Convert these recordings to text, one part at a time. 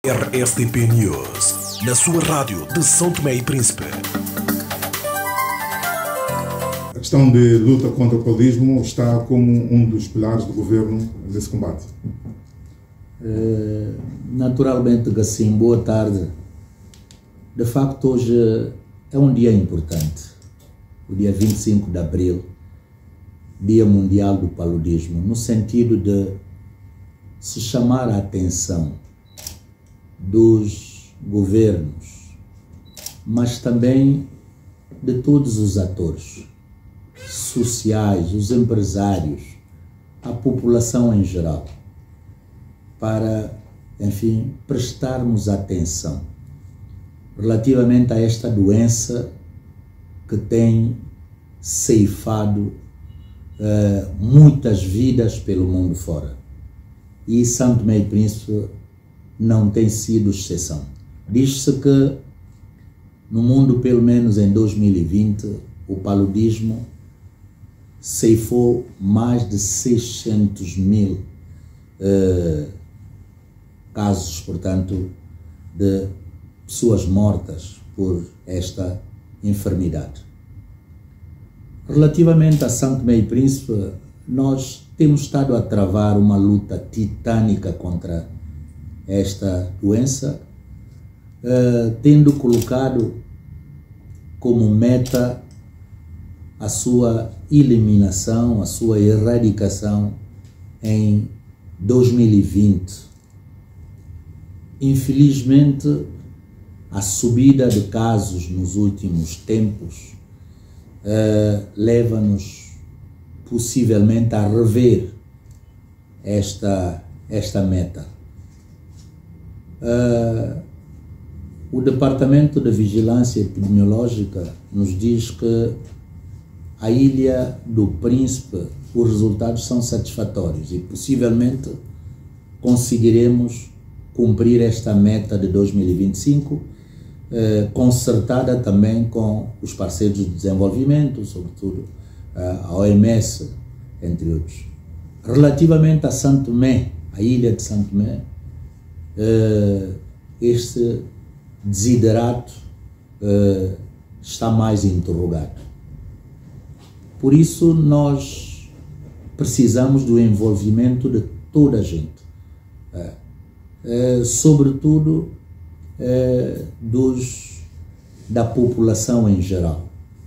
RSTP News, na sua rádio de São Tomé e Príncipe. A questão de luta contra o paludismo está como um dos pilares do governo nesse combate. Naturalmente que sim, boa tarde. De facto, hoje é um dia importante, o dia 25 de abril, Dia Mundial do Paludismo, no sentido de se chamar a atenção dos governos, mas também de todos os atores sociais, os empresários, a população em geral, para, enfim, prestarmos atenção relativamente a esta doença que tem ceifado muitas vidas pelo mundo fora. E São Tomé e Príncipe não tem sido exceção. Diz-se que no mundo, pelo menos em 2020, o paludismo ceifou mais de 600 mil casos, portanto, de pessoas mortas por esta enfermidade. Relativamente a São Tomé e Príncipe, nós temos estado a travar uma luta titânica contra esta doença, tendo colocado como meta a sua eliminação, a sua erradicação em 2020. Infelizmente, a subida de casos nos últimos tempos leva-nos possivelmente a rever esta meta. O Departamento de Vigilância Epidemiológica nos diz que a Ilha do Príncipe, os resultados são satisfatórios e possivelmente conseguiremos cumprir esta meta de 2025, concertada também com os parceiros de desenvolvimento, sobretudo a OMS, entre outros. Relativamente a São Tomé, a ilha de São Tomé, este desiderato está mais interrogado. Por isso, nós precisamos do envolvimento de toda a gente, sobretudo da população em geral.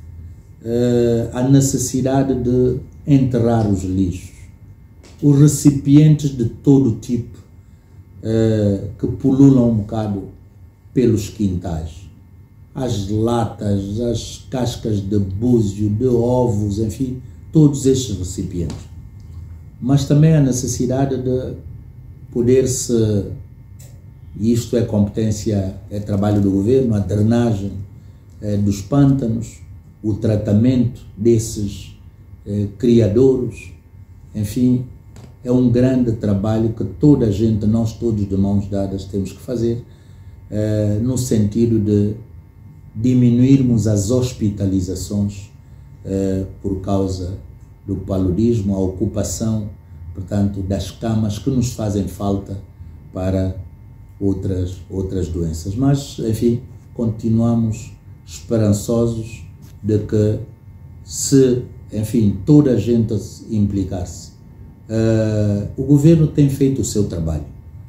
A necessidade de enterrar os lixos, os recipientes de todo tipo que pululam um bocado pelos quintais, as latas, as cascas de búzio, de ovos, enfim, todos estes recipientes. Mas também a necessidade de poder-se, e isto é competência, é trabalho do governo, a drenagem dos pântanos, o tratamento desses criadouros, enfim, é um grande trabalho que toda a gente, nós todos de mãos dadas temos que fazer, no sentido de diminuirmos as hospitalizações por causa do paludismo, a ocupação, portanto, das camas que nos fazem falta para outras doenças. Mas, enfim, continuamos esperançosos de que, se, enfim, toda a gente implicar-se, o governo tem feito o seu trabalho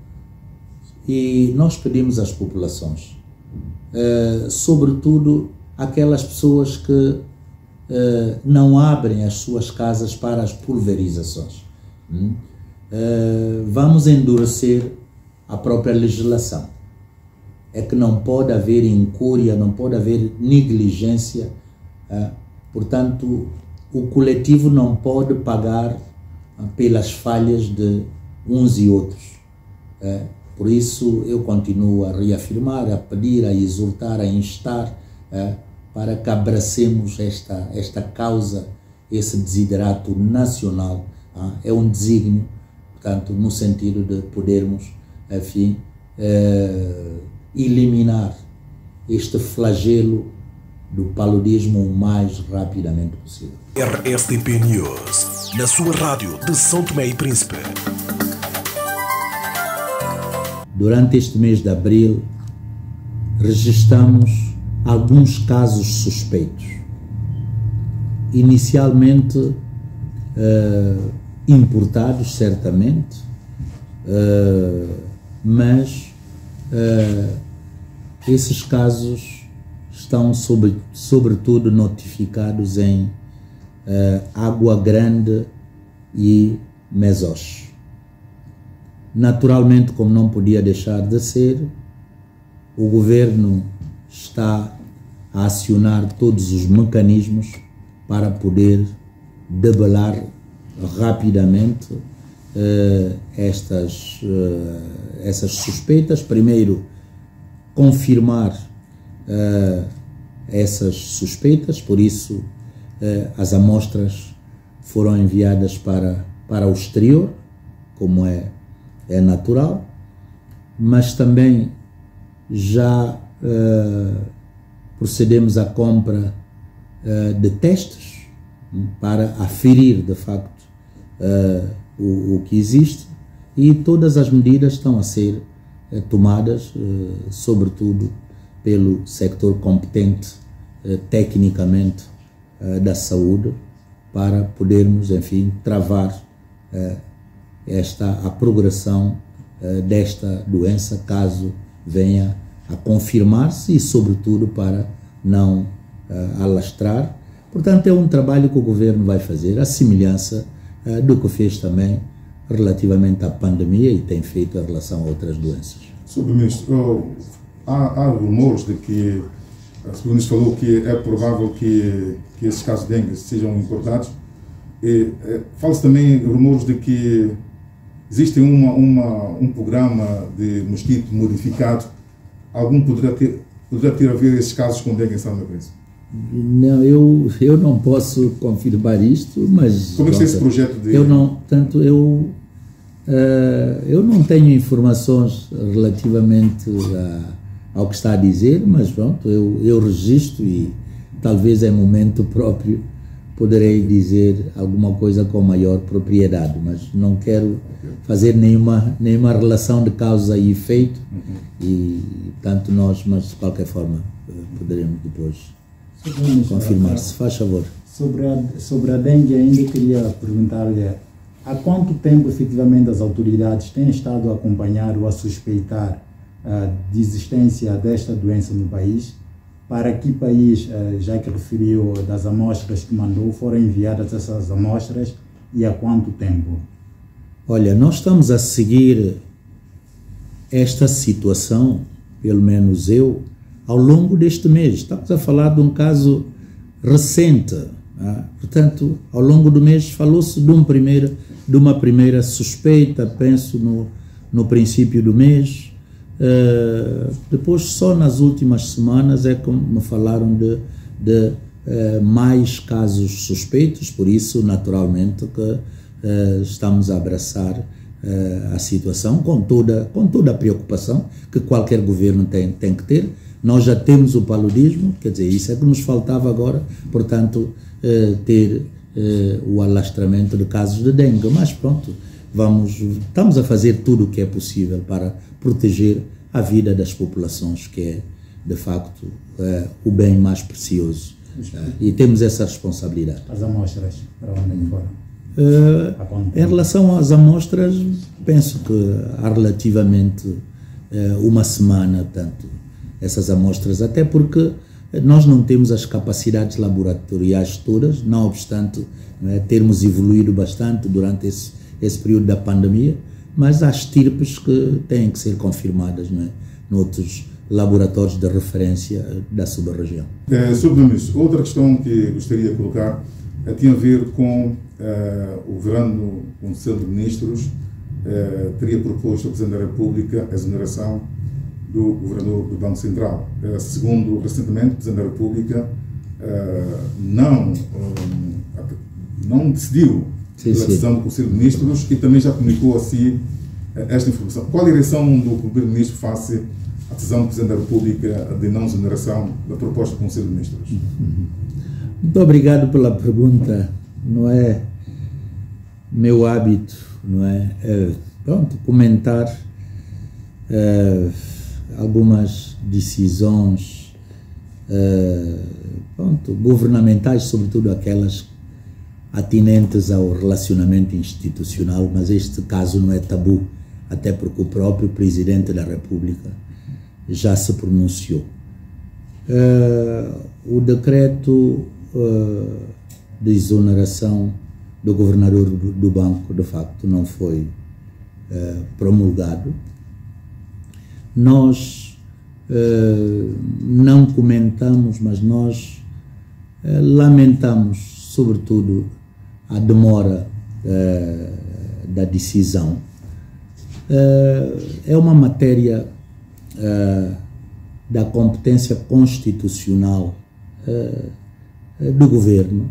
e nós pedimos às populações, sobretudo aquelas pessoas que não abrem as suas casas para as pulverizações. Vamos endurecer a própria legislação. É que não pode haver incúria, não pode haver negligência, portanto, o coletivo não pode pagar pelas falhas de uns e outros. Por isso, eu continuo a reafirmar, a pedir, a exortar, a instar para que abracemos esta causa, esse desiderato nacional. É um desígnio, portanto, no sentido de podermos, enfim, eliminar este flagelo do paludismo o mais rapidamente possível. RSTP News, na sua rádio de São Tomé e Príncipe. durante este mês de abril, registramos alguns casos suspeitos. Inicialmente importados, certamente, mas esses casos estão sobretudo notificados em Água Grande e Mesos. Naturalmente, como não podia deixar de ser, o governo está a acionar todos os mecanismos para poder debelar rapidamente essas suspeitas. Primeiro, confirmar essas suspeitas, por isso as amostras foram enviadas para o exterior, como é natural, mas também já procedemos à compra de testes para aferir de facto o que existe, e todas as medidas estão a ser tomadas, sobretudo pelo sector competente tecnicamente da saúde, para podermos, enfim, travar a progressão desta doença, caso venha a confirmar-se, e sobretudo para não alastrar. Portanto, é um trabalho que o governo vai fazer, à semelhança do que fez também relativamente à pandemia e tem feito em relação a outras doenças. Sr. Ministro, há rumores de que, o Sr. Ministro falou que é provável que esses casos de dengue sejam importados. Fala-se também rumores de que existe um programa de mosquito modificado. Algum poderá ter a ver esses casos com dengue em São Lourenço? Não, eu não posso confirmar isto, mas... Como é que está esse projeto de... Eu não tenho informações relativamente ao que está a dizer, mas pronto, eu registro, e talvez em momento próprio poderei dizer alguma coisa com maior propriedade, mas não quero fazer nenhuma relação de causa e efeito, e tanto nós, mas de qualquer forma poderemos depois confirmar. Se faz favor. Sobre a dengue, ainda queria perguntar-lhe há quanto tempo efetivamente as autoridades têm estado a acompanhar ou a suspeitar de existência desta doença no país? Para que país, já que referiu das amostras que mandou, foram enviadas essas amostras e há quanto tempo? Olha, nós estamos a seguir esta situação, pelo menos eu, ao longo deste mês. Estamos a falar de um caso recente, portanto, ao longo do mês falou-se de uma primeira suspeita, penso no princípio do mês. Depois, só nas últimas semanas é que me falaram de mais casos suspeitos, por isso, naturalmente, que estamos a abraçar a situação com toda a preocupação que qualquer governo tem que ter. Nós já temos o paludismo, quer dizer, isso é que nos faltava agora, portanto, ter o alastramento de casos de dengue, mas pronto, estamos a fazer tudo o que é possível para proteger a vida das populações, que é, de facto, o bem mais precioso. E temos essa responsabilidade. As amostras, para onde foram? Em relação às amostras, penso que há relativamente uma semana, tanto essas amostras, até porque nós não temos as capacidades laboratoriais todas, não obstante termos evoluído bastante durante esse período da pandemia, mas há estirpes que têm que ser confirmadas noutros laboratórios de referência da sub-região. Sr. Ministro, outra questão que gostaria de colocar tem a ver com o governo, o Conselho de Ministros teria proposto ao Presidente da República a exoneração do Governador do Banco Central. Segundo, recentemente, o Presidente da República não decidiu pela decisão do Conselho de Ministros e também já comunicou assim esta informação. Qual a direção do Primeiro-Ministro face à decisão do Presidente da República de não exoneração da proposta do Conselho de Ministros? Muito obrigado pela pergunta. Não é meu hábito, não é? Comentar algumas decisões governamentais, sobretudo aquelas atinentes ao relacionamento institucional, mas este caso não é tabu, até porque o próprio Presidente da República já se pronunciou. O decreto de exoneração do governador do banco, de facto, não foi promulgado. Nós não comentamos, mas nós lamentamos, sobretudo, a demora da decisão. É uma matéria da competência constitucional do governo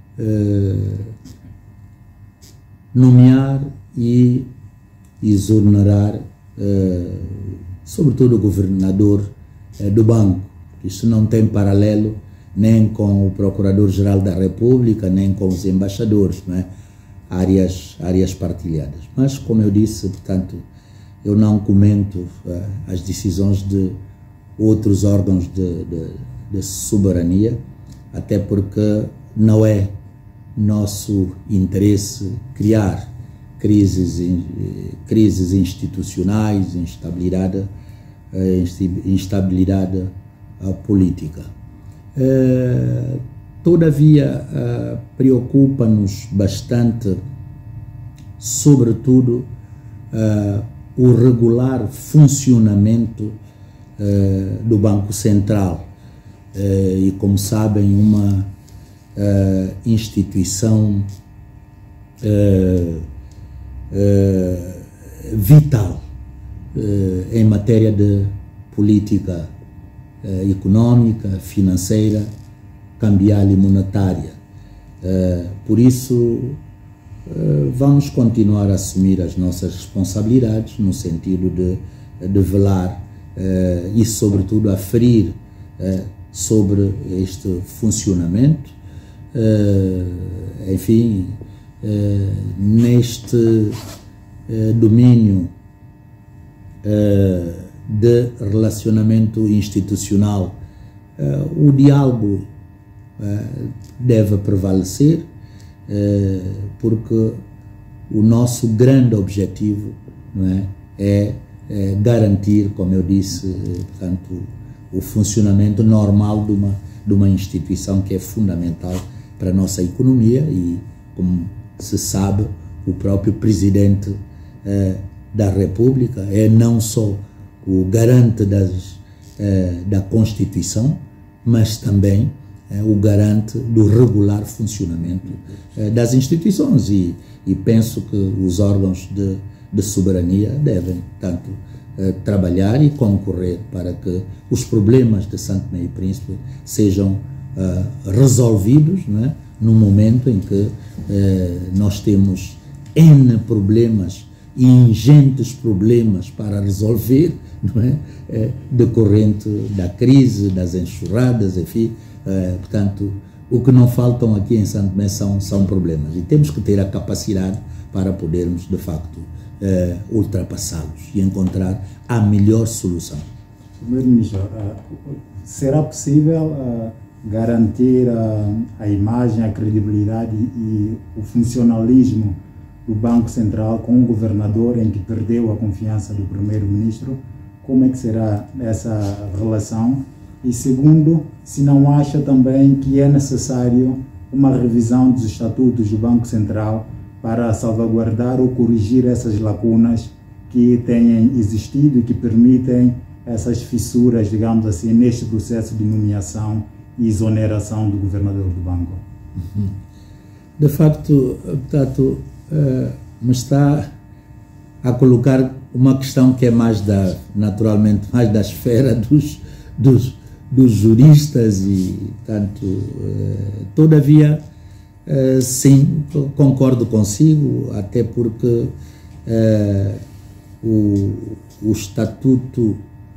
nomear e exonerar, sobretudo o governador do banco. Isso não tem paralelo nem com o Procurador-Geral da República, nem com os embaixadores, não é? Áreas partilhadas. Mas, como eu disse, portanto, eu não comento as decisões de outros órgãos de soberania, até porque não é nosso interesse criar crises institucionais, instabilidade política. Todavia, preocupa-nos bastante, sobretudo, o regular funcionamento do Banco Central. E, como sabem, uma instituição vital em matéria de política econômica, financeira, cambial e monetária. Por isso, vamos continuar a assumir as nossas responsabilidades no sentido de velar e, sobretudo, aferir sobre este funcionamento. Enfim, neste domínio de relacionamento institucional, o diálogo deve prevalecer, porque o nosso grande objetivo, não é garantir, como eu disse, portanto, o funcionamento normal de uma instituição que é fundamental para a nossa economia e, como se sabe, o próprio Presidente da República é não só o garante da Constituição, mas também o garante do regular funcionamento das instituições e penso que os órgãos de soberania devem, tanto, trabalhar e concorrer para que os problemas de Santo Tomé e Príncipe sejam resolvidos, não é? No momento em que nós temos N problemas e ingentes problemas para resolver, não é? Decorrente da crise, das enxurradas, enfim. Portanto, o que não faltam aqui em Santo Tomé são problemas e temos que ter a capacidade para podermos, de facto, ultrapassá-los e encontrar a melhor solução. Primeiro-Ministro, será possível garantir a imagem, a credibilidade e o funcionalismo do Banco Central com um governador em que perdeu a confiança do Primeiro-Ministro? Como é que será essa relação? E segundo, se não acha também que é necessário uma revisão dos estatutos do Banco Central para salvaguardar ou corrigir essas lacunas que têm existido e que permitem essas fissuras, digamos assim, neste processo de nomeação e exoneração do governador do banco? De facto, portanto, me está a colocar uma questão que é naturalmente, mais da esfera dos juristas e, portanto, todavia, sim, concordo consigo, até porque o estatuto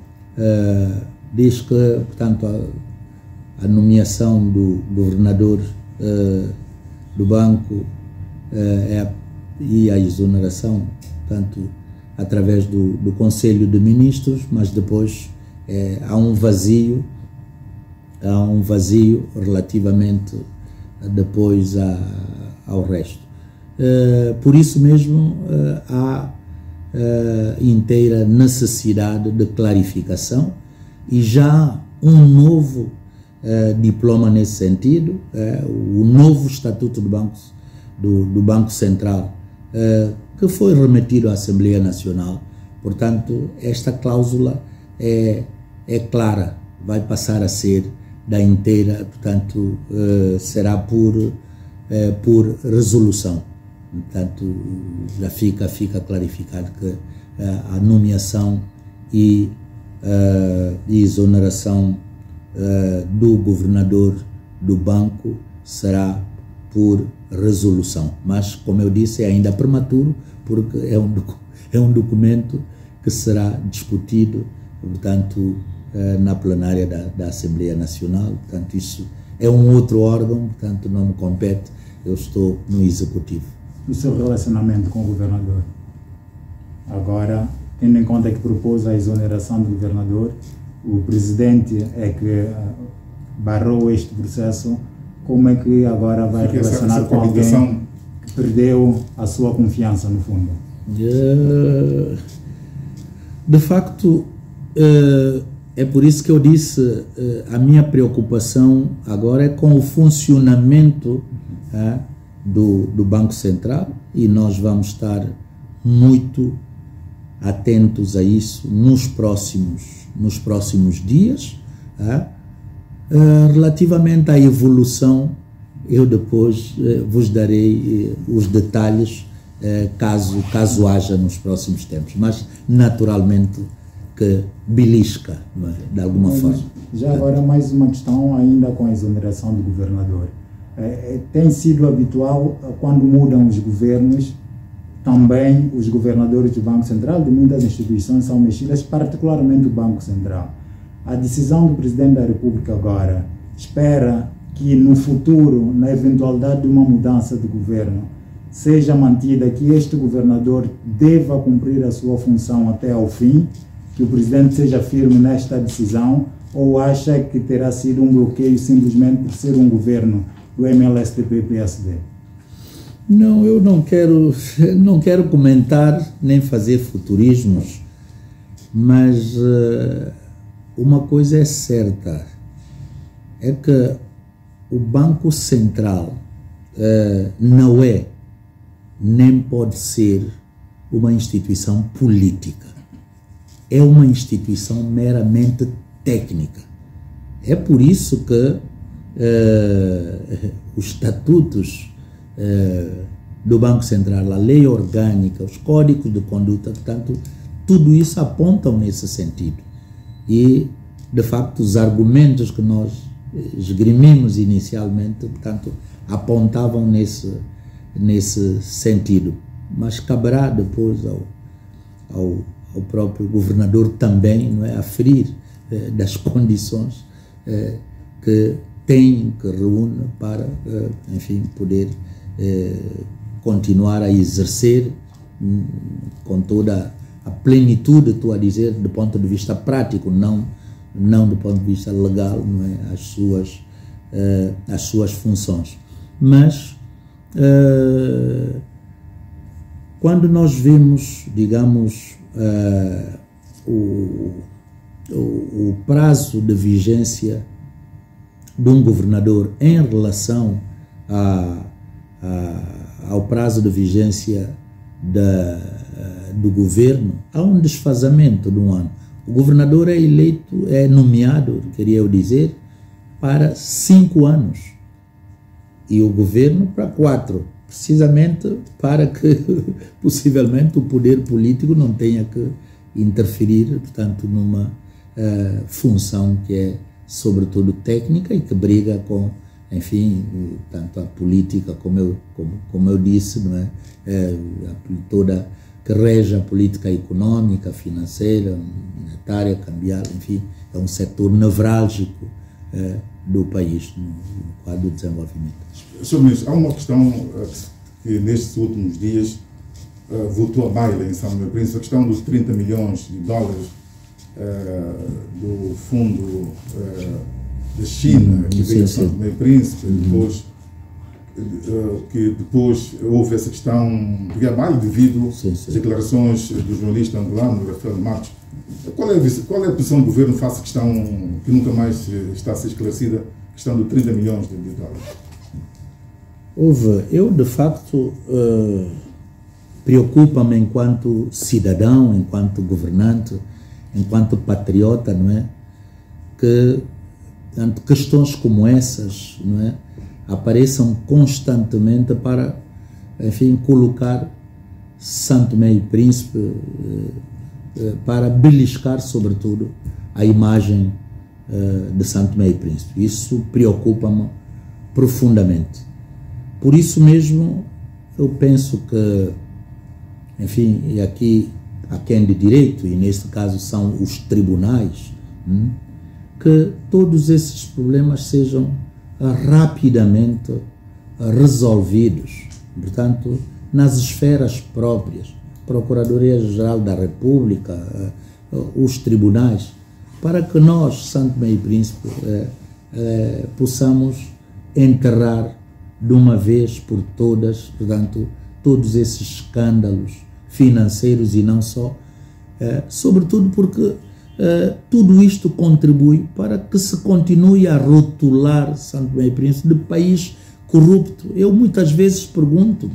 diz que, portanto, a nomeação do governador do banco e a exoneração, portanto, através do Conselho de Ministros, mas depois há um vazio relativamente depois ao resto. Por isso mesmo há inteira necessidade de clarificação e já um novo diploma nesse sentido, o novo Estatuto do Banco Central, que foi remetido à Assembleia Nacional. Portanto, esta cláusula é clara, vai passar a ser da inteira, portanto, será por resolução. Portanto, já fica clarificado que a nomeação e exoneração do governador do banco será por resolução. Mas, como eu disse, é ainda prematuro, porque é um documento que será discutido, portanto, na plenária da Assembleia Nacional. Portanto, isso é um outro órgão, portanto, não me compete, eu estou no Executivo. O seu relacionamento com o governador? Agora, tendo em conta que propôs a exoneração do governador, o presidente é que barrou este processo, como é que agora vai relacionar com alguém que perdeu a sua confiança, no fundo? De facto, é por isso que eu disse, a minha preocupação agora é com o funcionamento do Banco Central, e nós vamos estar muito atentos a isso nos próximos dias. Relativamente à evolução, eu depois vos darei os detalhes caso haja nos próximos tempos, mas naturalmente que belisca, de alguma forma. Já agora mais uma questão ainda com a exoneração do governador. Tem sido habitual, quando mudam os governos, também os governadores do Banco Central, de muitas instituições, são mexidas, particularmente o Banco Central. A decisão do Presidente da República agora espera que no futuro, na eventualidade de uma mudança de governo, seja mantida, que este governador deva cumprir a sua função até ao fim, que o Presidente seja firme nesta decisão, ou acha que terá sido um bloqueio simplesmente por ser um governo do MLSTP-PSD? Não, eu não quero comentar nem fazer futurismos, mas uma coisa é certa, é que o Banco Central não é, nem pode ser uma instituição política. É uma instituição meramente técnica. É por isso que os estatutos do Banco Central, a lei orgânica, os códigos de conduta, portanto, tudo isso apontam nesse sentido. E, de facto, os argumentos que nós esgrimimos inicialmente, portanto, apontavam nesse sentido. Mas caberá depois ao próprio governador também, não é, aferir das condições que tem, que reúne para, enfim, poder continuar a exercer com toda a plenitude, estou a dizer, do ponto de vista prático, não do ponto de vista legal, não é, as suas funções. Mas quando nós vemos, digamos, o prazo de vigência de um governador em relação ao prazo de vigência do governo, há um desfazamento de um ano. O governador é eleito, é nomeado, queria eu dizer, para 5 anos e o governo para 4, precisamente para que possivelmente o poder político não tenha que interferir, portanto, numa função que é sobretudo técnica e que briga com, enfim, tanto a política, como eu disse, não é? Toda que rege a política econômica, financeira, monetária, cambial, enfim, é um setor nevrálgico do país no quadro do desenvolvimento. Sr. Ministro, há uma questão que nestes últimos dias votou a baila em São Tomé e Príncipe, a questão dos 30 milhões de dólares do fundo da China, que veio a São Tomé e Príncipe, depois houve essa questão de baila devido às declarações do jornalista angolano, Rafael Marques. Qual é a posição do governo face à questão que nunca mais está a ser esclarecida, a questão de 30 milhões de dólares? Eu de facto preocupa-me enquanto cidadão, enquanto governante, enquanto patriota, não é? Que tanto questões como essas, não é, apareçam constantemente para, enfim, colocar São Tomé e Príncipe, para beliscar, sobretudo, a imagem de São Tomé e Príncipe. Isso preocupa-me profundamente. Por isso mesmo, eu penso que, enfim, e aqui há quem de direito, e neste caso são os tribunais, que todos esses problemas sejam rapidamente resolvidos, portanto, nas esferas próprias, Procuradoria-Geral da República, os tribunais, para que nós, São Tomé e Príncipe, possamos enterrar de uma vez por todas, portanto, todos esses escândalos financeiros e não só, sobretudo porque tudo isto contribui para que se continue a rotular São Tomé e Príncipe de país corrupto. Eu muitas vezes pergunto,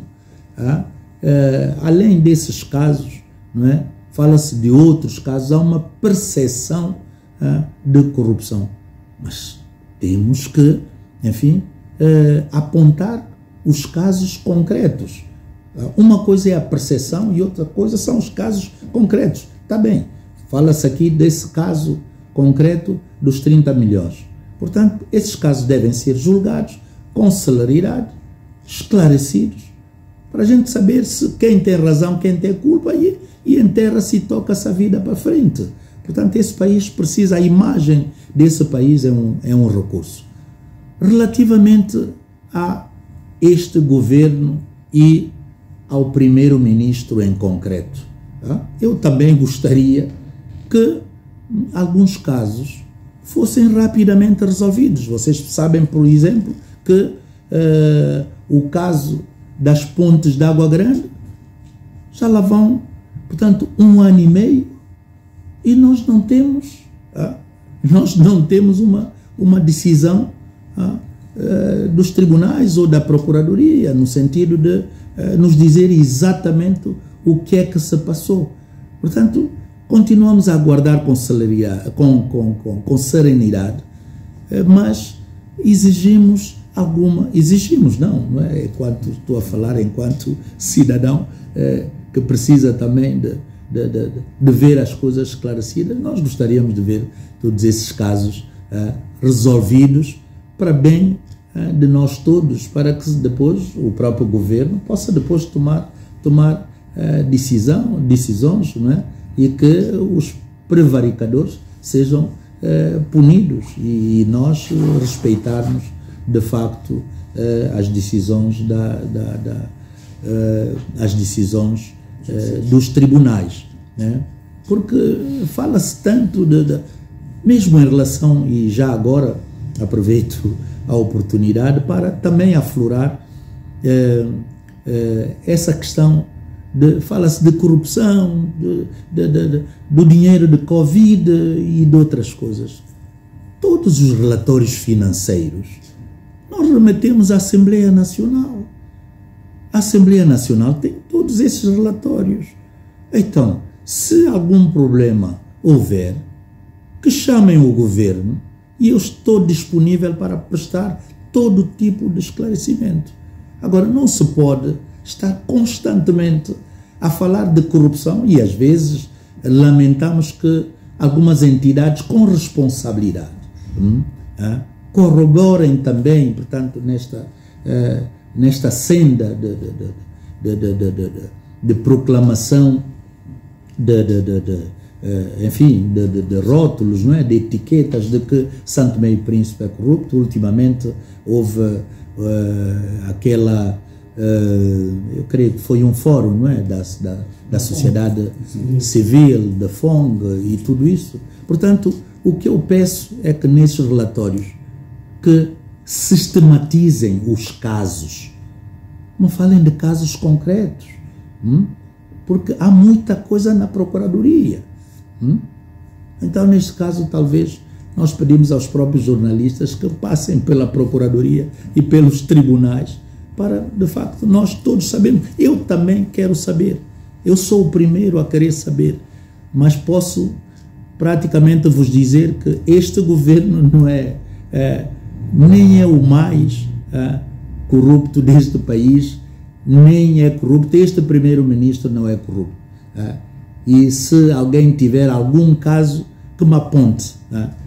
além desses casos, não é? Fala-se de outros casos, há uma percepção de corrupção, mas temos que, enfim, apontar os casos concretos. Uma coisa é a percepção e outra coisa são os casos concretos. Está bem, fala-se aqui desse caso concreto dos 30 milhões. Portanto, esses casos devem ser julgados com celeridade, esclarecidos, para a gente saber se quem tem razão, quem tem culpa, e enterra-se e toca-se a vida para frente. Portanto, esse país precisa, a imagem desse país é um recurso. Relativamente a este governo e ao primeiro-ministro em concreto, eu também gostaria que alguns casos fossem rapidamente resolvidos. Vocês sabem, por exemplo, que o caso das pontes de Água Grande já lá vão, portanto, 1 ano e meio e nós não temos uma decisão dos tribunais ou da Procuradoria, no sentido de nos dizer exatamente o que é que se passou. Portanto, continuamos a aguardar com serenidade, mas exigimos não é? Enquanto estou a falar, enquanto cidadão que precisa também de ver as coisas esclarecidas, nós gostaríamos de ver todos esses casos resolvidos para bem de nós todos, para que depois o próprio governo possa depois tomar decisões, não é? E que os prevaricadores sejam punidos e nós respeitarmos de facto as decisões dos tribunais, né? Porque fala-se tanto mesmo em relação, e já agora aproveito a oportunidade para também aflorar essa questão fala-se de corrupção, do dinheiro de Covid e de outras coisas. Todos os relatórios financeiros nós remetemos à Assembleia Nacional. A Assembleia Nacional tem todos esses relatórios. Então, se algum problema houver, que chamem o governo e eu estou disponível para prestar todo tipo de esclarecimento. Agora, não se pode estar constantemente a falar de corrupção e às vezes lamentamos que algumas entidades com responsabilidade corroborem também, portanto, nesta senda de proclamação enfim, de rótulos, não é? De etiquetas de que São Tomé e Príncipe é corrupto. Ultimamente houve aquela eu creio que foi um fórum, não é? Da sociedade civil, da FONG e tudo isso. Portanto, o que eu peço é que nesses relatórios que sistematizem os casos, não falem de casos concretos, porque há muita coisa na Procuradoria. Então, neste caso, talvez nós pedimos aos próprios jornalistas que passem pela Procuradoria e pelos tribunais para, de facto, nós todos sabemos. Eu também quero saber. Eu sou o primeiro a querer saber, mas posso praticamente vos dizer que este governo não nem é o mais corrupto deste país, nem é corrupto. Este primeiro-ministro não é corrupto. E se alguém tiver algum caso, que me aponte,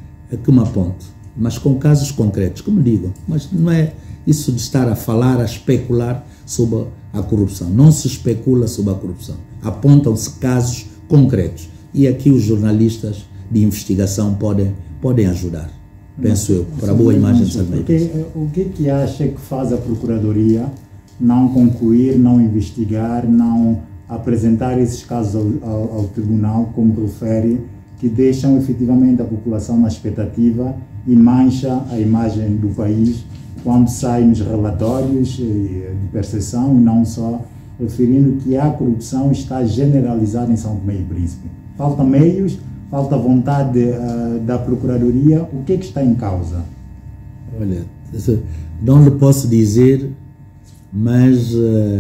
mas com casos concretos, que me digam. Mas não é isso de estar a falar, a especular sobre a corrupção. Não se especula sobre a corrupção. Apontam-se casos concretos. E aqui os jornalistas de investigação podem ajudar, penso eu, para a boa imagem de Santo Meio Príncipe. O que acha que faz a Procuradoria não concluir, não investigar, não apresentar esses casos ao tribunal, como refere, que deixam efetivamente a população na expectativa e mancha a imagem do país quando sai nos relatórios de percepção, e não só, referindo que a corrupção está generalizada em São Tomé e Príncipe. Falta meios, falta vontade da Procuradoria. O que está em causa? Olha, não lhe posso dizer, mas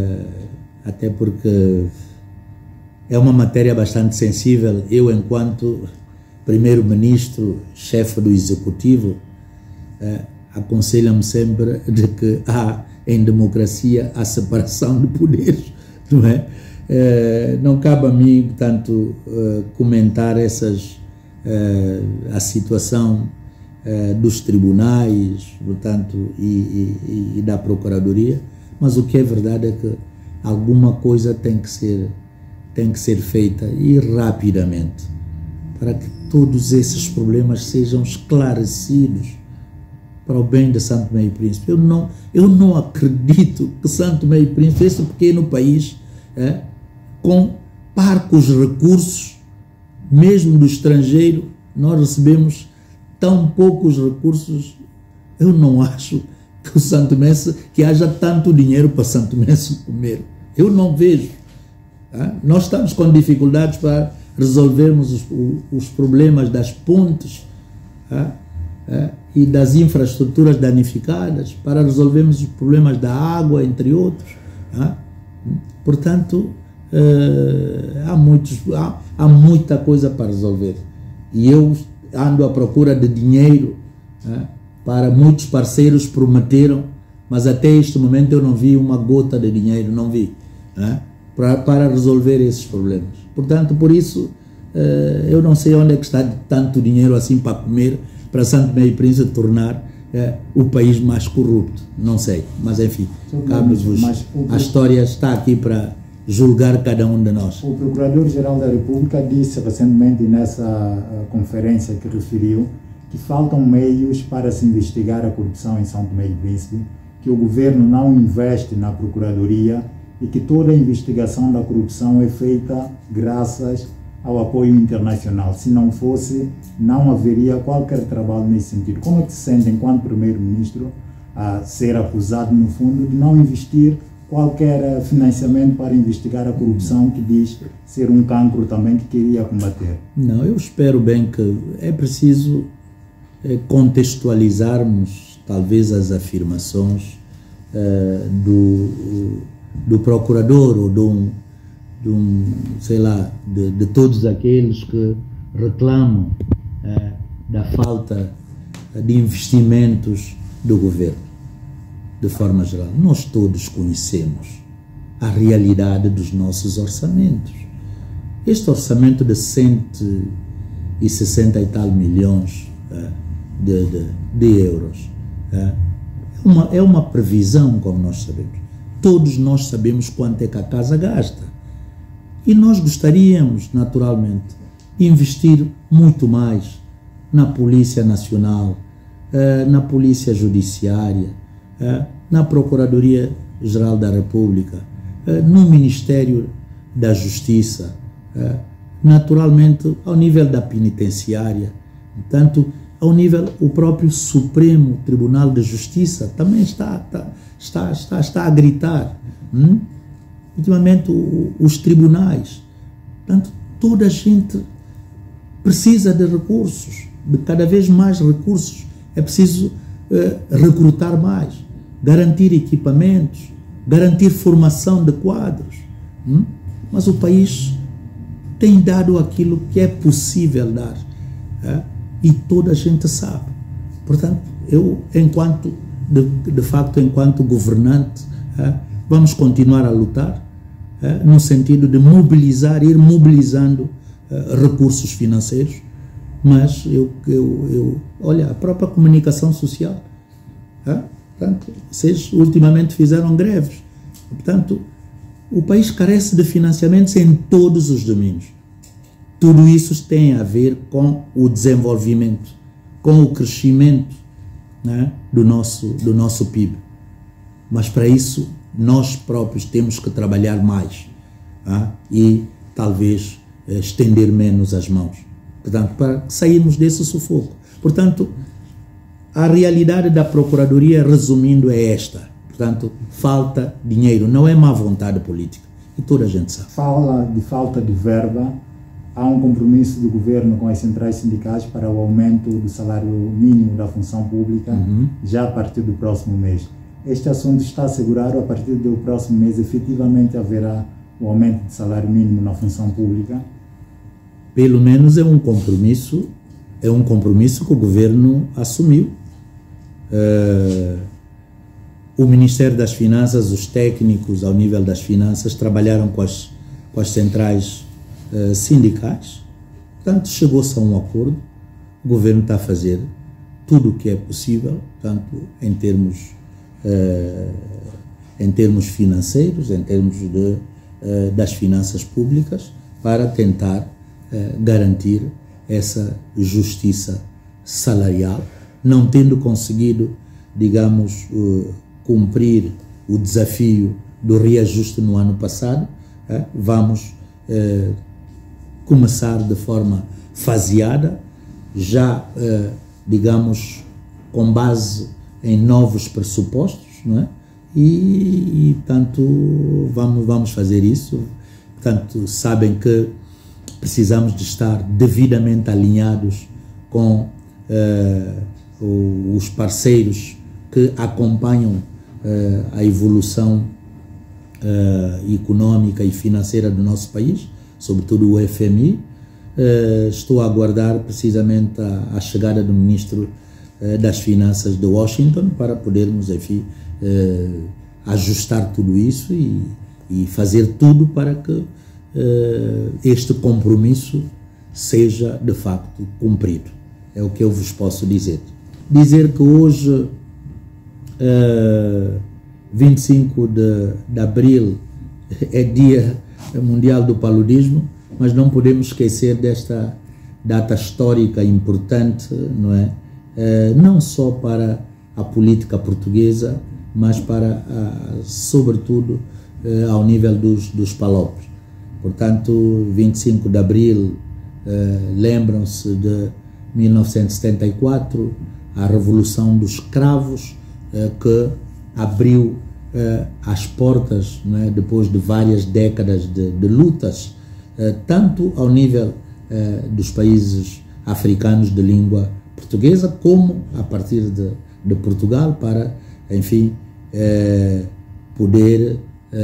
até porque é uma matéria bastante sensível. Eu, enquanto primeiro-ministro, chefe do executivo, aconselho-me sempre de que há em democracia a separação de poderes, não é? Não cabe a mim, portanto, comentar a situação dos tribunais, portanto, e da Procuradoria, mas o que é verdade é que alguma coisa tem que ser feita, e rapidamente, para que todos esses problemas sejam esclarecidos para o bem de Santo Tomé e Príncipe. Eu não acredito que Santo Tomé e Príncipe, esse pequeno país, com parcos recursos, mesmo do estrangeiro, nós recebemos tão poucos recursos. Eu não acho que o Santo Tomé, que haja tanto dinheiro para Santo Tomé comer. Eu não vejo. Nós estamos com dificuldades para resolvermos os problemas das pontes e das infraestruturas danificadas, para resolvermos os problemas da água, entre outros. Portanto, há muita coisa para resolver. E eu ando à procura de dinheiro, para muitos parceiros prometeram, mas até este momento eu não vi uma gota de dinheiro, não vi, para resolver esses problemas. Portanto, por isso, eu não sei onde é que está tanto dinheiro assim para comer, para Santo Tomé e Príncipe tornar o país mais corrupto. Não sei, mas enfim, cabe-vos. A história está aqui para julgar cada um de nós. O Procurador-Geral da República disse recentemente nessa conferência que referiu que faltam meios para se investigar a corrupção em São Tomé e Príncipe, que o governo não investe na Procuradoria e que toda a investigação da corrupção é feita graças ao apoio internacional. Se não fosse, não haveria qualquer trabalho nesse sentido. Como é que se sente, enquanto primeiro-ministro, a ser acusado, no fundo, de não investir qualquer financiamento para investigar a corrupção, que diz ser um cancro também que queria combater? Não, eu espero bem que é preciso contextualizarmos, talvez, as afirmações do procurador ou sei lá, de todos aqueles que reclamam da falta de investimentos do governo. De forma geral, nós todos conhecemos a realidade dos nossos orçamentos. Este orçamento de 160 e tal milhões de euros é uma previsão, como nós sabemos. Todos nós sabemos quanto é que a casa gasta. E nós gostaríamos, naturalmente, de investir muito mais na Polícia Nacional, na Polícia Judiciária, na Procuradoria Procurador-Geral da República, no Ministério da Justiça, naturalmente ao nível da penitenciária, tanto ao nível o próprio Supremo Tribunal de Justiça também está a gritar. Ultimamente os tribunais, portanto, toda a gente precisa de recursos, de cada vez mais recursos. É preciso recrutar mais, garantir equipamentos, garantir formação de quadros. Mas o país tem dado aquilo que é possível dar, e toda a gente sabe. Portanto, eu, enquanto governante, vamos continuar a lutar no sentido de mobilizar, ir mobilizando recursos financeiros, mas olha, a própria comunicação social, portanto, vocês ultimamente fizeram greves, portanto, o país carece de financiamentos em todos os domínios. Tudo isso tem a ver com o desenvolvimento, com o crescimento, do nosso PIB. Mas para isso, nós próprios temos que trabalhar mais, e talvez estender menos as mãos, portanto, para sairmos desse sufoco. Portanto, a realidade da Procuradoria, resumindo, é esta. Portanto, falta dinheiro, não é má vontade política, e toda a gente sabe. Fala de falta de verba. Há um compromisso do governo com as centrais sindicais para o aumento do salário mínimo da função pública, já a partir do próximo mês. Este assunto está assegurado. A partir do próximo mês efetivamente haverá o aumento do salário mínimo na função pública? Pelo menos é um compromisso que o governo assumiu. O Ministério das Finanças, os técnicos ao nível das finanças, trabalharam com as centrais sindicais, portanto, chegou-se a um acordo. O governo está a fazer tudo o que é possível, tanto em termos financeiros, em termos das finanças públicas, para tentar garantir essa justiça salarial, não tendo conseguido, digamos, cumprir o desafio do reajuste no ano passado. Vamos começar de forma faseada, já, digamos, com base em novos pressupostos, não é? E tanto vamos fazer isso. Portanto, sabem que precisamos de estar devidamente alinhados com os parceiros que acompanham a evolução econômica e financeira do nosso país, sobretudo o FMI. Estou a aguardar precisamente a chegada do Ministro das Finanças de Washington para podermos, enfim, ajustar tudo isso e fazer tudo para que este compromisso seja de facto cumprido. É o que eu vos posso dizer. Dizer que hoje, 25 de abril, é Dia Mundial do Paludismo, mas não podemos esquecer desta data histórica importante, não é? Não só para a política portuguesa, mas para, sobretudo, ao nível dos palopes. Portanto, 25 de abril, lembram-se de 1974, a Revolução dos Cravos, que abriu as portas, não é, depois de várias décadas de lutas, tanto ao nível dos países africanos de língua portuguesa, como a partir de Portugal, para, enfim, poder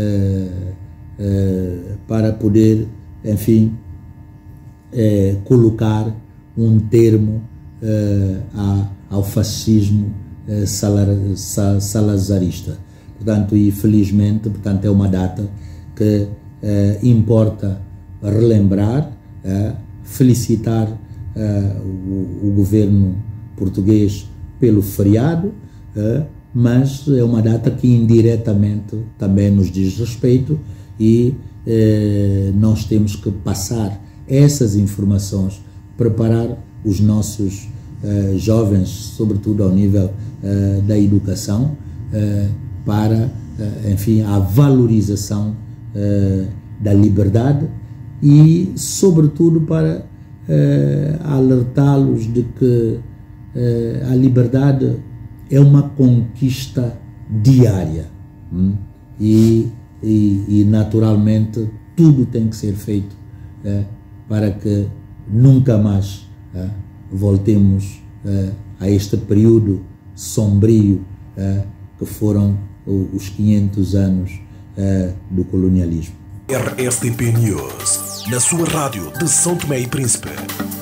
colocar um termo ao fascismo salazarista. Portanto, e felizmente, portanto, é uma data que importa relembrar, felicitar o governo português pelo feriado, mas é uma data que indiretamente também nos diz respeito, e nós temos que passar essas informações, preparar os nossos jovens, sobretudo ao nível da educação, para enfim, à valorização da liberdade e, sobretudo, para alertá-los de que a liberdade é uma conquista diária e naturalmente, tudo tem que ser feito para que nunca mais voltemos a este período sombrio que foram os 500 anos do colonialismo. RSTP News, na sua rádio de São Tomé e Príncipe.